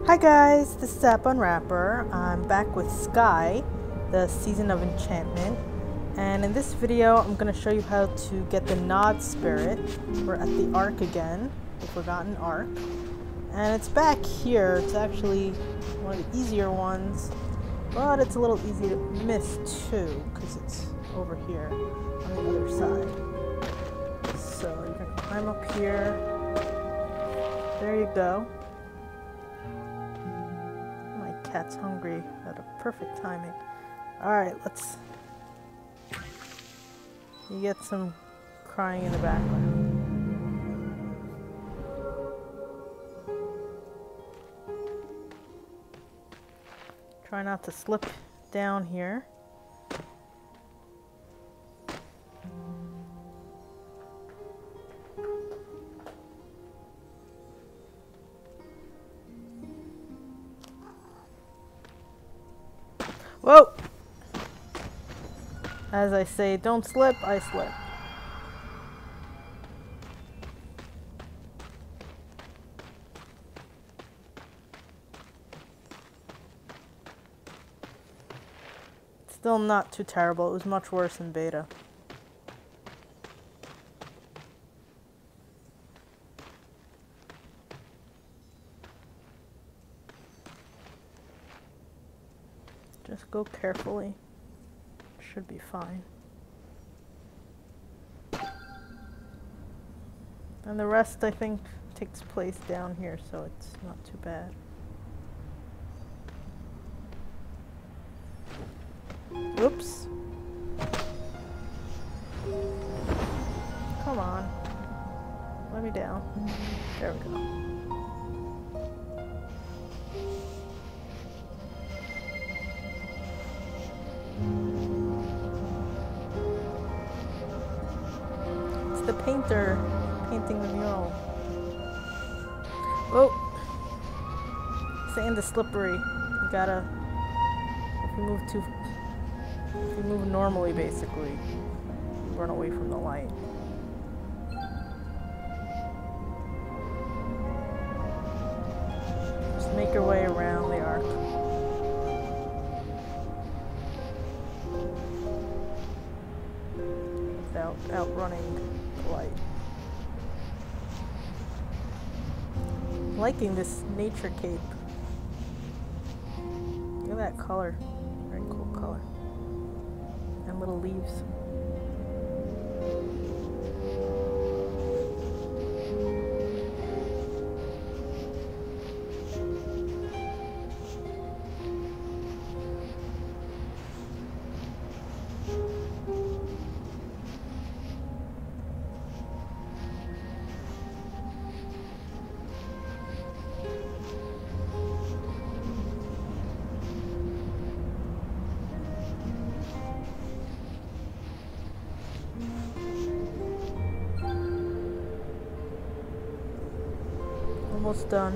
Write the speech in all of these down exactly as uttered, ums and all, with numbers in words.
Hi guys, this is App Unwrapper. I'm back with Sky, the season of Enchantment, and in this video I'm going to show you how to get the Nod Spirit. We're at the Ark again, the Forgotten Ark, and it's back here. It's actually one of the easier ones, but it's a little easy to miss too, because it's over here on the other side. So you can climb up here. There you go. My cat's hungry at a perfect timing. Alright, let's... You get some crying in the background. Try not to slip down here. Whoa! As I say, don't slip, I slip. Still not too terrible. It was much worse in beta. Just go carefully. Should be fine. And the rest, I think, takes place down here, so it's not too bad. Oops. Come on. Let me down. There we go. The painter painting the mural. Oh! Sand is slippery. You gotta... If you move too... If you move normally, basically, you run away from the light. Just make your way around the arc. Without outrunning light. Liking this nature cape. Look at that color. Very cool color. And little leaves. Almost done.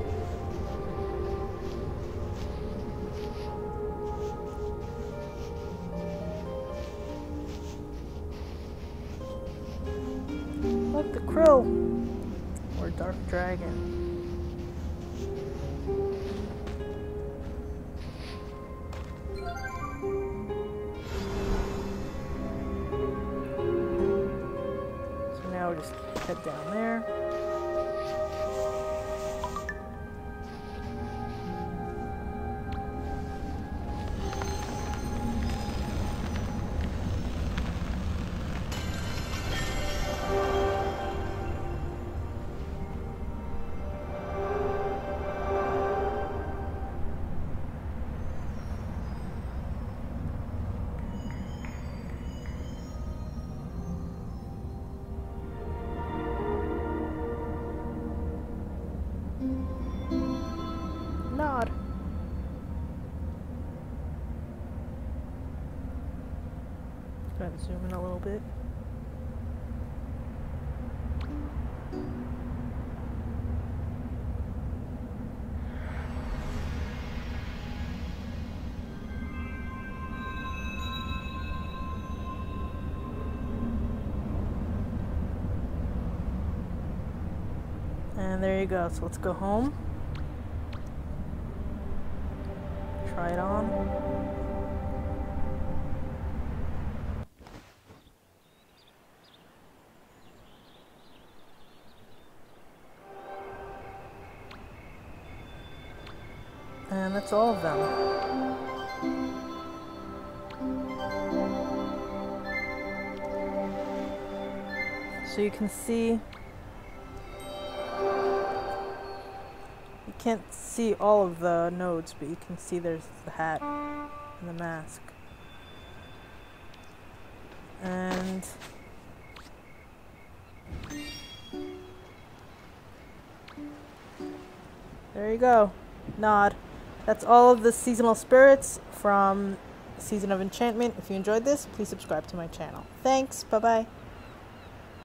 Look, the crow! Or dark dragon. So now we just head down there. Nod. Go ahead and zoom in a little bit. And there you go. So let's go home. try it on. And that's all of them. So you can see, you can't see all of the nodes, but you can see there's the hat and the mask. And there you go, Nod. That's all of the seasonal spirits from Season of Enchantment. If you enjoyed this, please subscribe to my channel. Thanks, bye-bye.